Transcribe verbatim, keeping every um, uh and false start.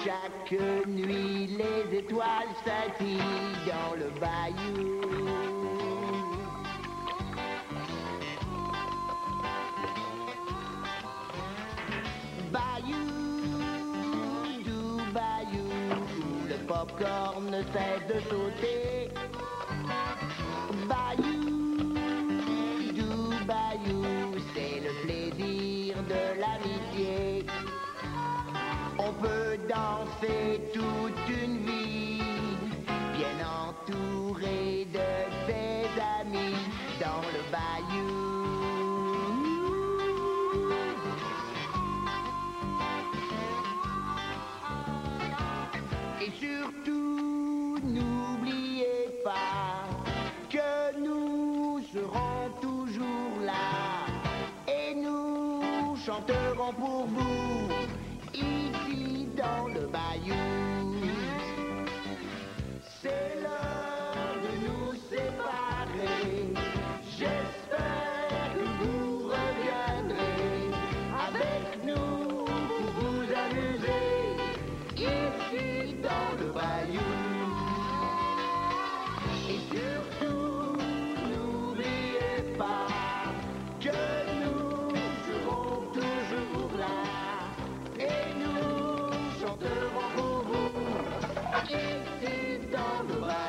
chaque nuit les étoiles scintillent dans le bayou. Bayou, doux bayou, où le popcorn ne cesse de sauter. Bayou, doux bayou, c'est le plaisir de l'amitié. On peut danser toute une vie, bien entouré de ses amis dans le bayou. Et surtout, n'oubliez pas que nous serons toujours là et nous chanterons pour vous ici dans le bayou. C'est l'heure de nous séparer. J'espère que vous reviendrez avec nous pour vous amuser ici dans le bayou. Et surtout, n'oubliez pas que nous serons toujours là et nous chanterons pour vous ici dans le bayou.